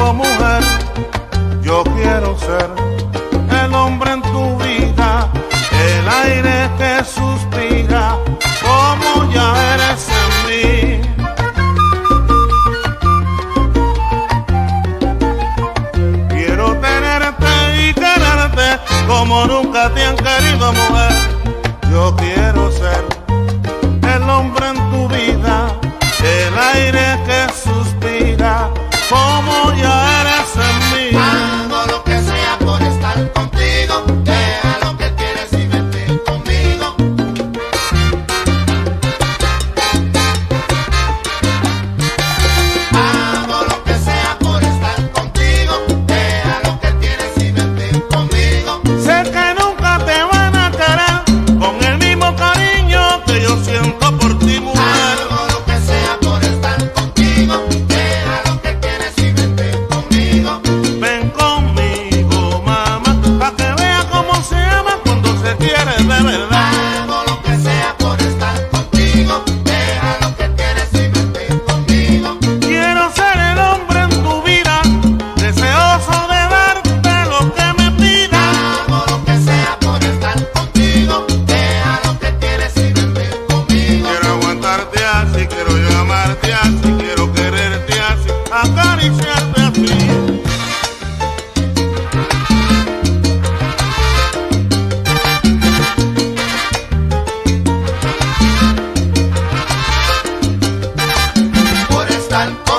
contigo, mujer. Yo quiero ser el hombre en tu vida, el aire que suspira, como ya eres en mí. Quiero tenerte y quererte como nunca te han querido, mujer. Yo quiero ser el hombre en tu vida, el aire que suspira, como ya eres en mí. Hago lo que sea por estar contigo, deja lo que quieres y vente conmigo. Hago lo que sea por estar contigo, deja lo que quieres y vente conmigo. Sé que nunca te van a querer con el mismo cariño que yo siento por ti, mujer. Hago lo que sea por estar contigo, deja lo que quieres y vente conmigo. Ven conmigo, mamá, pa' que vea cómo se ama cuando se quiere de verdad. Hago lo que sea por estar contigo, deja lo que quieres y vente conmigo. Quiero ser el hombre en tu vida, deseoso de darte lo que me pidas. Hago lo que sea por estar contigo, deja lo que quieres y vente conmigo. Quiero aguantarte así, quiero yo amarte así, quiero quererte así, acariciarte así. Por estar